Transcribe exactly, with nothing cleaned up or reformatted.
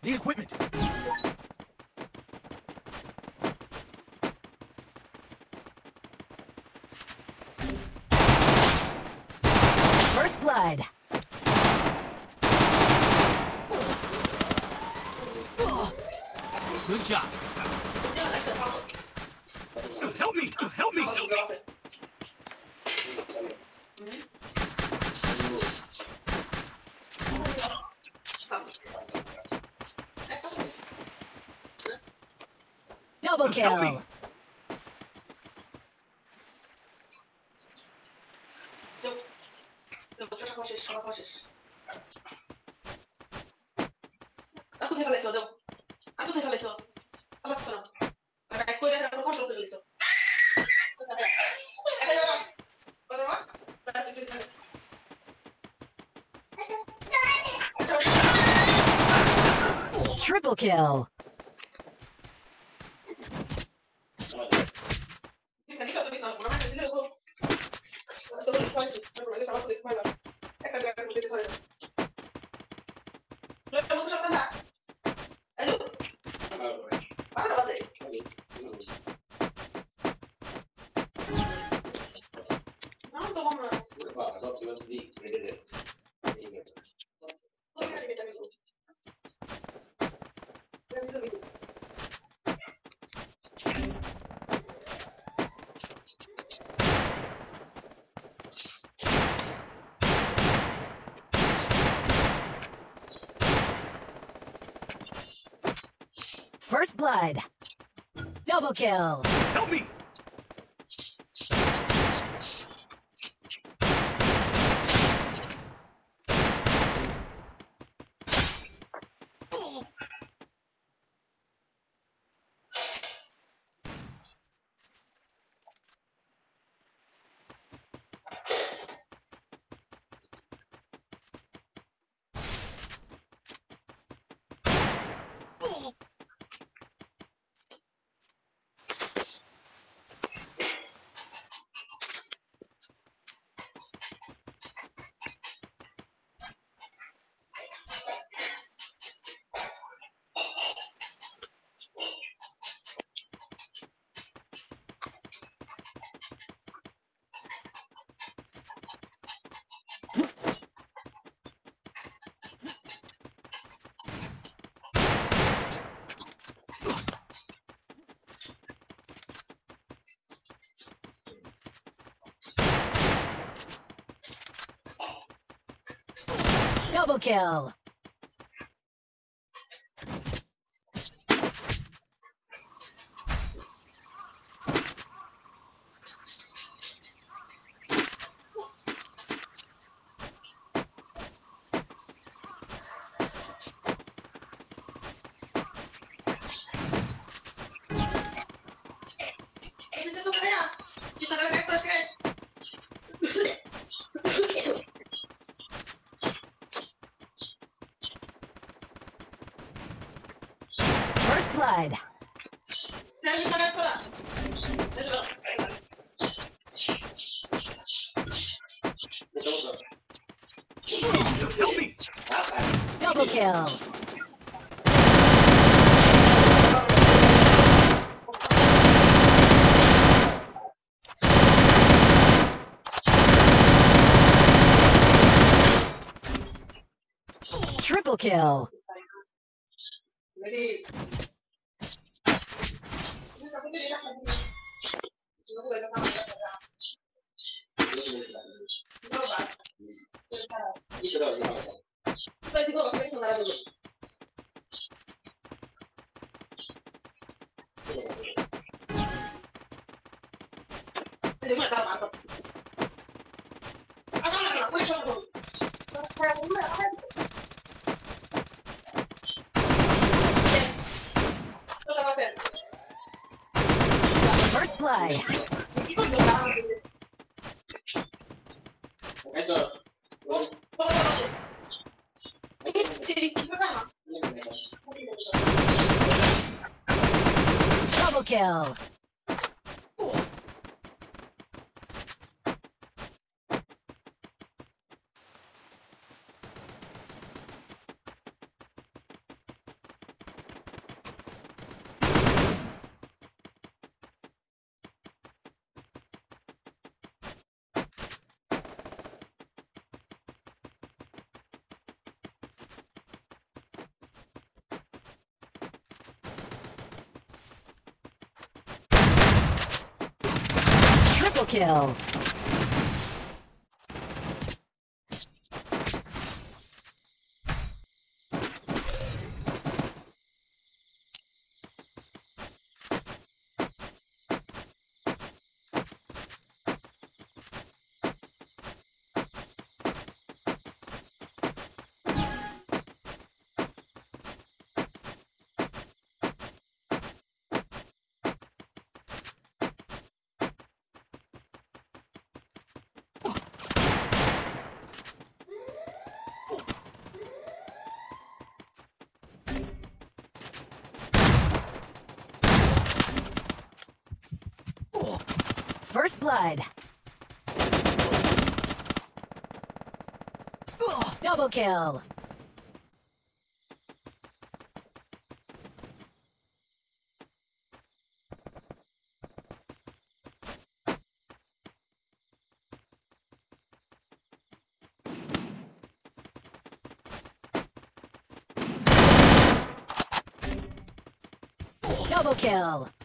Need equipment. First blood. Good job. Help me! Help me! Double Help me. kill. Aku tidak lesson dong. Aku tidak lesson. Apa tu nak? Ada aku dah nak kontrol ke lesson. Ada. Ada orang. Ada orang. Ada lesson. Triple kill. Bisa ni kau tu bisa. Mana ada dulu aku. Asal aku lupa itu. Aku lagi sama aku di sekolah. Eh kan aku di sekolah. Lo kamu tu siapa tak? Ayo. Mana dapat deh? Mana tu mana? First blood. Double kill. Help me! Double kill. Itu sesuatu kita nak ekspor kan? First blood. Jangan kita nak ekspor. Help me! Double kill. Triple kill. Jadi, ini aku ni dah lagi. Aku dah sama dia. Berapa? Itu dah. Pasti kau pakai senarai dulu. Jadi mana tak apa? Apa nak? Aku ni cakap dulu. Saya ni apa? First blood. Eso. Double kill. Double kill. First blood. Double kill. Double kill.